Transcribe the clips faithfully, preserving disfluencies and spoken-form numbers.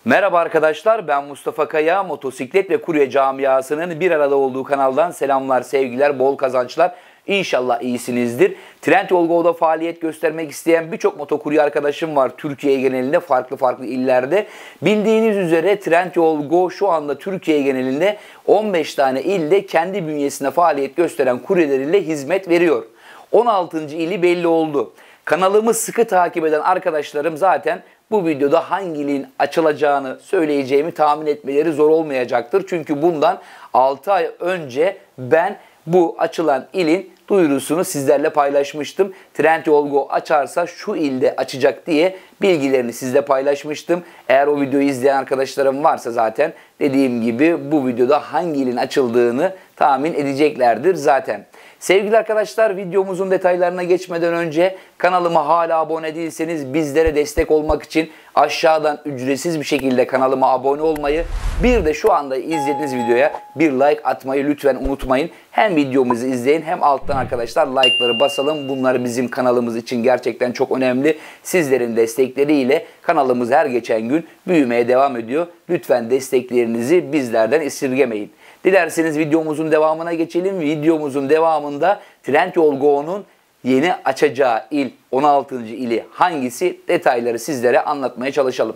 Merhaba arkadaşlar, ben Mustafa Kaya. Motosiklet ve kurye camiasının bir arada olduğu kanaldan selamlar, sevgiler, bol kazançlar. İnşallah iyisinizdir. Trendyol Go'da faaliyet göstermek isteyen birçok motokurye arkadaşım var Türkiye genelinde, farklı farklı illerde. Bildiğiniz üzere Trendyol Go şu anda Türkiye genelinde on beş tane ilde kendi bünyesinde faaliyet gösteren kuryeleriyle hizmet veriyor. on altıncı ili belli oldu. Kanalımı sıkı takip eden arkadaşlarım zaten bu videoda hangi ilin açılacağını söyleyeceğimi tahmin etmeleri zor olmayacaktır. Çünkü bundan altı ay önce ben bu açılan ilin duyurusunu sizlerle paylaşmıştım. Trendyol Go açarsa şu ilde açacak diye bilgilerini sizle paylaşmıştım. Eğer o videoyu izleyen arkadaşlarım varsa zaten dediğim gibi bu videoda hangi ilin açıldığını tahmin edeceklerdir zaten. Sevgili arkadaşlar, videomuzun detaylarına geçmeden önce kanalıma hala abone değilseniz bizlere destek olmak için aşağıdan ücretsiz bir şekilde kanalıma abone olmayı, bir de şu anda izlediğiniz videoya bir like atmayı lütfen unutmayın. Hem videomuzu izleyin hem alttan arkadaşlar like'ları basalım. Bunlar bizim kanalımız için gerçekten çok önemli. Sizlerin destekleriyle kanalımız her geçen gün büyümeye devam ediyor. Lütfen desteklerinizi bizlerden esirgemeyin. Dilerseniz videomuzun devamına geçelim. Videomuzun devamında Trendyol Go'nun yeni açacağı il, on altıncı ili hangisi, detayları sizlere anlatmaya çalışalım.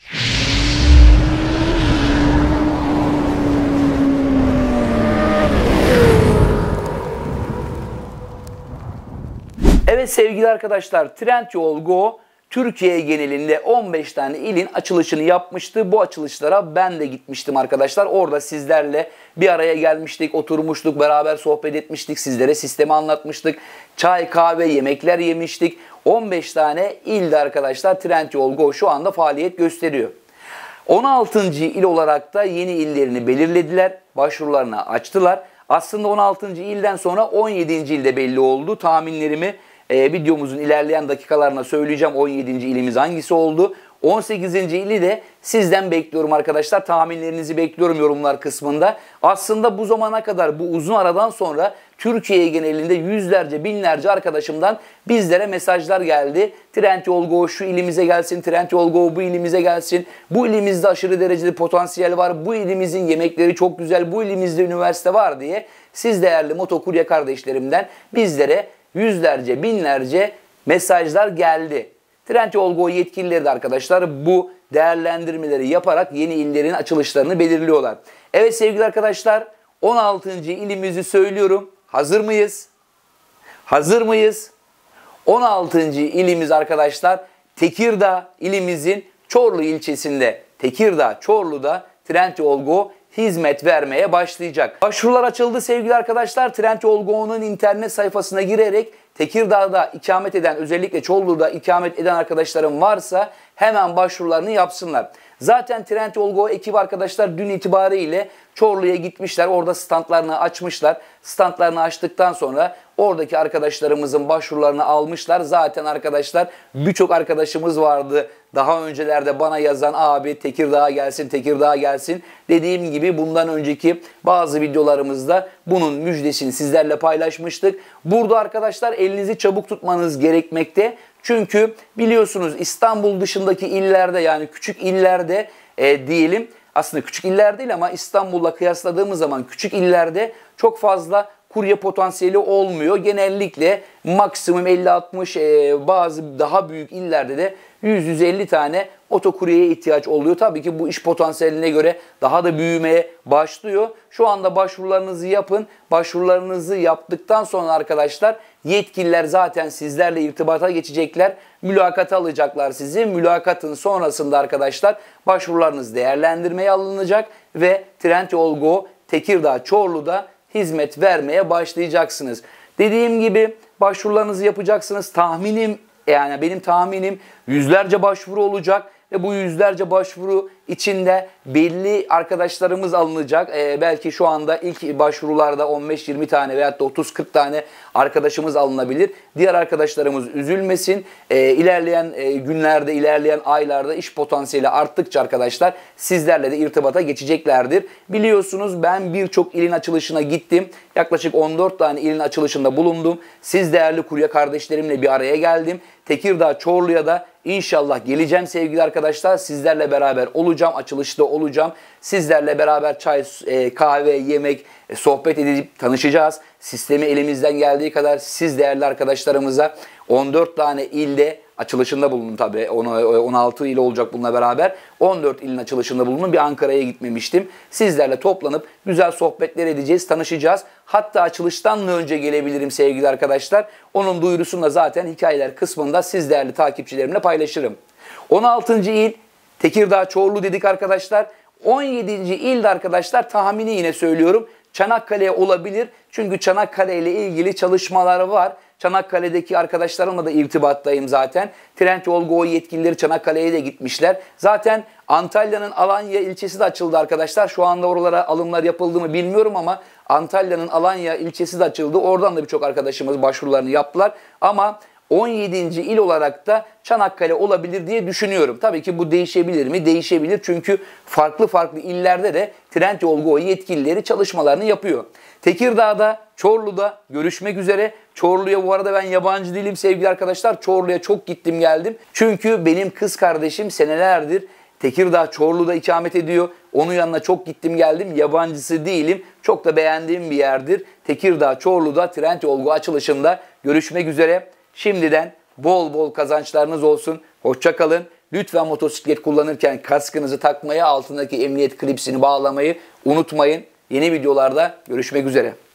Evet sevgili arkadaşlar, Trendyol Go Türkiye genelinde on beş tane ilin açılışını yapmıştı. Bu açılışlara ben de gitmiştim arkadaşlar. Orada sizlerle bir araya gelmiştik, oturmuştuk, beraber sohbet etmiştik. Sizlere sistemi anlatmıştık. Çay, kahve, yemekler yemiştik. on beş tane ilde arkadaşlar Trendyol Go şu anda faaliyet gösteriyor. on altıncı il olarak da yeni illerini belirlediler. Başvurularını açtılar. Aslında on altıncı ilden sonra on yedinci ilde belli oldu. Tahminlerimi E, videomuzun ilerleyen dakikalarına söyleyeceğim on yedinci ilimiz hangisi oldu. on sekizinci ili de sizden bekliyorum arkadaşlar. Tahminlerinizi bekliyorum yorumlar kısmında. Aslında bu zamana kadar, bu uzun aradan sonra Türkiye genelinde yüzlerce, binlerce arkadaşımdan bizlere mesajlar geldi. Trendyol Go şu ilimize gelsin, Trendyol Go bu ilimize gelsin. Bu ilimizde aşırı derecede potansiyel var. Bu ilimizin yemekleri çok güzel. Bu ilimizde üniversite var diye siz değerli motokurye kardeşlerimden bizlere yüzlerce, binlerce mesajlar geldi. Trendyol Go yetkilileri de arkadaşlar bu değerlendirmeleri yaparak yeni illerin açılışlarını belirliyorlar. Evet sevgili arkadaşlar, on altıncı ilimizi söylüyorum. Hazır mıyız? Hazır mıyız? on altıncı ilimiz arkadaşlar Tekirdağ ilimizin Çorlu ilçesinde. Tekirdağ, Çorlu'da Trendyol Go hizmet vermeye başlayacak. Başvurular açıldı sevgili arkadaşlar. Trendyol Go'nun internet sayfasına girerek Tekirdağ'da ikamet eden, özellikle Çorlu'da ikamet eden arkadaşlarım varsa hemen başvurularını yapsınlar. Zaten Trendyol Go ekibi arkadaşlar dün itibariyle Çorlu'ya gitmişler. Orada standlarını açmışlar. Standlarını açtıktan sonra oradaki arkadaşlarımızın başvurularını almışlar. Zaten arkadaşlar birçok arkadaşımız vardı. Daha öncelerde bana yazan abi Tekirdağ'a gelsin, Tekirdağ'a gelsin. Dediğim gibi bundan önceki bazı videolarımızda bunun müjdesini sizlerle paylaşmıştık. Burada arkadaşlar elinizi çabuk tutmanız gerekmekte. Çünkü biliyorsunuz İstanbul dışındaki illerde, yani küçük illerde e, diyelim, aslında küçük iller değil ama İstanbul'la kıyasladığımız zaman küçük illerde çok fazla kurye potansiyeli olmuyor. Genellikle maksimum elli altmış, e, bazı daha büyük illerde de yüz yüz elli tane otokuryeye ihtiyaç oluyor. Tabii ki bu iş potansiyeline göre daha da büyümeye başlıyor. Şu anda başvurularınızı yapın. Başvurularınızı yaptıktan sonra arkadaşlar yetkililer zaten sizlerle irtibata geçecekler. Mülakat alacaklar sizi. Mülakatın sonrasında arkadaşlar başvurularınız değerlendirmeye alınacak ve Trendyol Go Tekirdağ, Çorlu'da hizmet vermeye başlayacaksınız. Dediğim gibi başvurularınızı yapacaksınız. Tahminim, yani benim tahminim yüzlerce başvuru olacak ve bu yüzlerce başvuru içinde belli arkadaşlarımız alınacak. Ee, belki şu anda ilk başvurularda on beş yirmi tane veyahut da otuz kırk tane arkadaşımız alınabilir. Diğer arkadaşlarımız üzülmesin. Ee, ilerleyen e, günlerde, ilerleyen aylarda iş potansiyeli arttıkça arkadaşlar sizlerle de irtibata geçeceklerdir. Biliyorsunuz ben birçok ilin açılışına gittim. Yaklaşık on dört tane ilin açılışında bulundum. Siz değerli kurye kardeşlerimle bir araya geldim. Tekirdağ, Çorlu'ya da İnşallah geleceğim sevgili arkadaşlar. Sizlerle beraber olacağım. Açılışta olacağım. Sizlerle beraber çay, e, kahve, yemek, e, sohbet edip tanışacağız. Sistemi elimizden geldiği kadar siz değerli arkadaşlarımıza on dört tane ilde açılışında bulundum tabii. on altı il olacak bununla beraber. on dört ilin açılışında bulundum. Bir Ankara'ya gitmemiştim. Sizlerle toplanıp güzel sohbetler edeceğiz, tanışacağız. Hatta açılıştan önce gelebilirim sevgili arkadaşlar. Onun duyurusunu da zaten hikayeler kısmında siz değerli takipçilerimle paylaşırım. on altıncı il Tekirdağ Çorlu dedik arkadaşlar. on yedinci ilde arkadaşlar tahmini yine söylüyorum. Çanakkale olabilir. Çünkü Çanakkale ile ilgili çalışmalar var. Çanakkale'deki arkadaşlarımla da irtibattayım zaten. Trendyol Go yetkilileri Çanakkale'ye de gitmişler. Zaten Antalya'nın Alanya ilçesi de açıldı arkadaşlar. Şu anda oralara alımlar yapıldı mı bilmiyorum ama Antalya'nın Alanya ilçesi de açıldı. Oradan da birçok arkadaşımız başvurularını yaptılar. Ama on yedinci il olarak da Çanakkale olabilir diye düşünüyorum. Tabii ki bu değişebilir mi? Değişebilir. Çünkü farklı farklı illerde de Trendyol Go yetkilileri çalışmalarını yapıyor. Tekirdağ'da, Çorlu'da görüşmek üzere. Çorlu'ya bu arada ben yabancı değilim sevgili arkadaşlar. Çorlu'ya çok gittim geldim. Çünkü benim kız kardeşim senelerdir Tekirdağ, Çorlu'da ikamet ediyor. Onun yanına çok gittim geldim. Yabancısı değilim. Çok da beğendiğim bir yerdir. Tekirdağ, Çorlu'da Trendyol Go açılışında görüşmek üzere. Şimdiden bol bol kazançlarınız olsun. Hoşça kalın. Lütfen motosiklet kullanırken kaskınızı takmayı, altındaki emniyet klipsini bağlamayı unutmayın. Yeni videolarda görüşmek üzere.